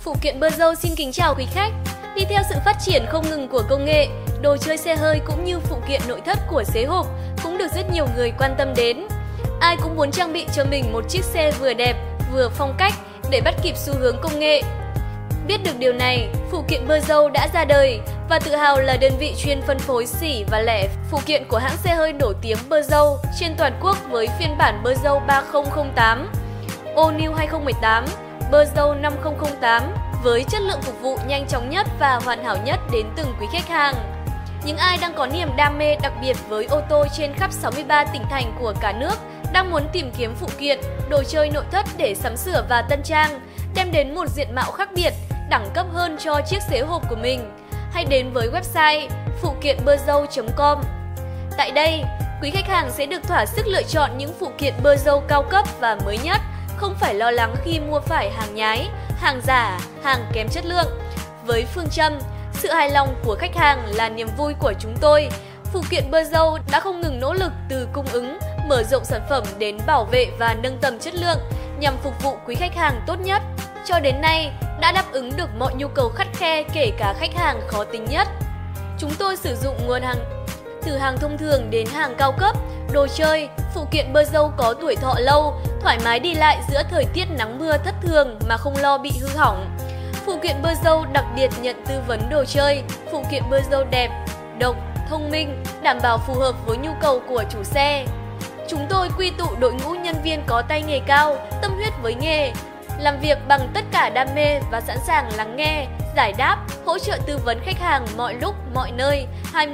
Phụ kiện bơ dâu xin kính chào quý khách. Đi theo sự phát triển không ngừng của công nghệ, đồ chơi xe hơi cũng như phụ kiện nội thất của xế hộp cũng được rất nhiều người quan tâm đến. Ai cũng muốn trang bị cho mình một chiếc xe vừa đẹp, vừa phong cách để bắt kịp xu hướng công nghệ. Biết được điều này, phụ kiện bơ dâu đã ra đời và tự hào là đơn vị chuyên phân phối xỉ và lẻ phụ kiện của hãng xe hơi nổi tiếng bơ dâu trên toàn quốc với phiên bản bơ dâu 3008, All New 2018, bơ dâu 5008 với chất lượng phục vụ nhanh chóng nhất và hoàn hảo nhất đến từng quý khách hàng. Những ai đang có niềm đam mê đặc biệt với ô tô trên khắp 63 tỉnh thành của cả nước đang muốn tìm kiếm phụ kiện, đồ chơi nội thất để sắm sửa và tân trang, đem đến một diện mạo khác biệt, đẳng cấp hơn cho chiếc xế hộp của mình. Hãy đến với website phụ kiện bơ dâu.com. Tại đây, quý khách hàng sẽ được thỏa sức lựa chọn những phụ kiện bơ dâu cao cấp và mới nhất, không phải lo lắng khi mua phải hàng nhái, hàng giả, hàng kém chất lượng. Với phương châm, sự hài lòng của khách hàng là niềm vui của chúng tôi, phụ kiện bơ dâu đã không ngừng nỗ lực từ cung ứng, mở rộng sản phẩm đến bảo vệ và nâng tầm chất lượng nhằm phục vụ quý khách hàng tốt nhất. Cho đến nay, đã đáp ứng được mọi nhu cầu khắt khe kể cả khách hàng khó tính nhất. Chúng tôi sử dụng nguồn hàng từ hàng thông thường đến hàng cao cấp, đồ chơi, phụ kiện bơ dâu có tuổi thọ lâu, thoải mái đi lại giữa thời tiết nắng mưa thất thường mà không lo bị hư hỏng. Phụ kiện bơ dâu đặc biệt nhận tư vấn đồ chơi, phụ kiện bơ dâu đẹp, độc, thông minh, đảm bảo phù hợp với nhu cầu của chủ xe. Chúng tôi quy tụ đội ngũ nhân viên có tay nghề cao, tâm huyết với nghề, làm việc bằng tất cả đam mê và sẵn sàng lắng nghe, giải đáp, hỗ trợ tư vấn khách hàng mọi lúc, mọi nơi,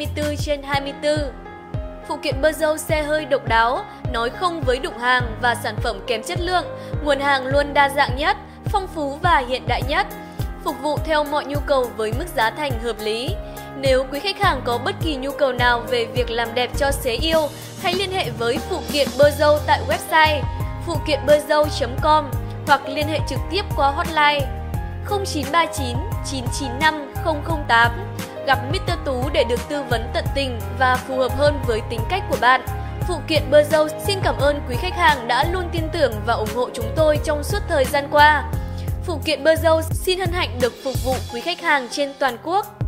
24/24. Phụ kiện bơ dâu xe hơi độc đáo, nói không với đụng hàng và sản phẩm kém chất lượng, nguồn hàng luôn đa dạng nhất, phong phú và hiện đại nhất, phục vụ theo mọi nhu cầu với mức giá thành hợp lý. Nếu quý khách hàng có bất kỳ nhu cầu nào về việc làm đẹp cho xế yêu, hãy liên hệ với phụ kiện bơ dâu tại website phụ kiện bơ dâu.com hoặc liên hệ trực tiếp qua hotline 0939 995 008. Gặp Mr. Tú để được tư vấn tận tình và phù hợp hơn với tính cách của bạn. Phụ kiện bơ dâu xin cảm ơn quý khách hàng đã luôn tin tưởng và ủng hộ chúng tôi trong suốt thời gian qua. Phụ kiện bơ dâu xin hân hạnh được phục vụ quý khách hàng trên toàn quốc.